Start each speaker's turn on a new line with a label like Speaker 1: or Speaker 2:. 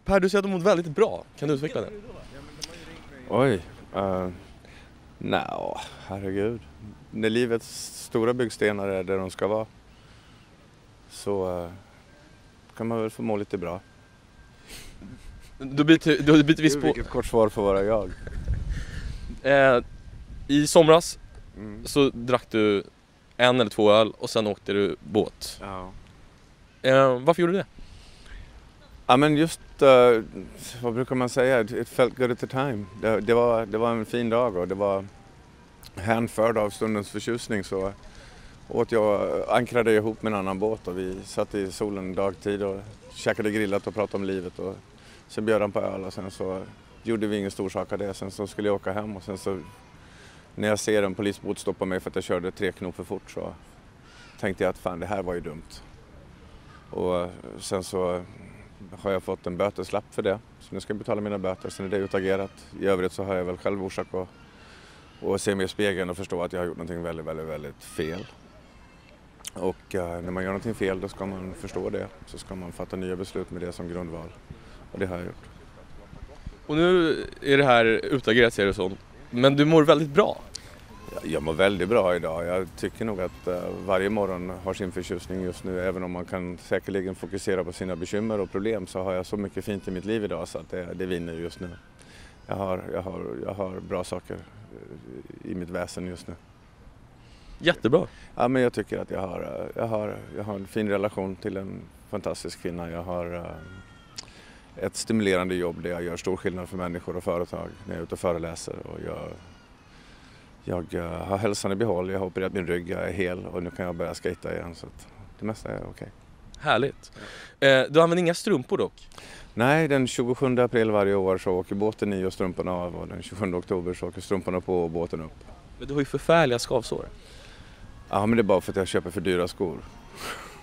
Speaker 1: Per, du säger att du mått väldigt bra. Kan du utveckla det?
Speaker 2: Oj. Herregud. När livets stora byggstenar är där de ska vara så kan man väl få må lite bra.
Speaker 1: Du byter vi spår.
Speaker 2: Vilket kort svar får vara jag.
Speaker 1: I somras så drack du 1 eller 2 öl och sen åkte du båt.
Speaker 2: Ja.
Speaker 1: Varför gjorde du det?
Speaker 2: Ja, men just, vad brukar man säga? It felt good at the time. Det var en fin dag och det var hänförd av stundens förtjusning, så ankrade ihop med en annan båt och vi satt i solen dagtid och käkade grillat och pratade om livet, och sen bjöd han på öl och sen så gjorde vi ingen stor sak av det. Sen så skulle jag åka hem och sen så när jag ser en polisbåt stoppa mig för att jag körde 3 knop för fort så tänkte jag att fan, det här var ju dumt. Och sen så har jag fått en böteslapp för det, så nu ska jag betala mina böter, sen är det utagerat. I övrigt så har jag väl själv orsak att se mig i spegeln och förstå att jag har gjort någonting väldigt, väldigt, väldigt fel. Och när man gör någonting fel då ska man förstå det, så ska man fatta nya beslut med det som grundval. Och det har jag gjort.
Speaker 1: Och nu är det här utagerat, ser det så. Men du mår väldigt bra.
Speaker 2: Jag mår väldigt bra idag. Jag tycker nog att varje morgon har sin förtjusning just nu. Även om man kan säkerligen fokusera på sina bekymmer och problem, så har jag så mycket fint i mitt liv idag så att det vinner just nu. Jag har bra saker i mitt väsen just nu.
Speaker 1: Jättebra.
Speaker 2: Ja, men jag tycker att jag har en fin relation till en fantastisk kvinna. Jag har ett stimulerande jobb där jag gör stor skillnad för människor och företag när jag är ute och föreläser. Och jag har hälsan i behåll, jag har opererat min rygg, jag är hel och nu kan jag börja skata igen, så att det mesta är okej.
Speaker 1: Härligt. Du använder inga strumpor dock?
Speaker 2: Nej, den 27 april varje år så åker båten i och strumporna av, och den 27 oktober så åker strumporna på och båten upp.
Speaker 1: Men du har ju förfärliga skavsår.
Speaker 2: Ja, men det är bara för att jag köper för dyra skor.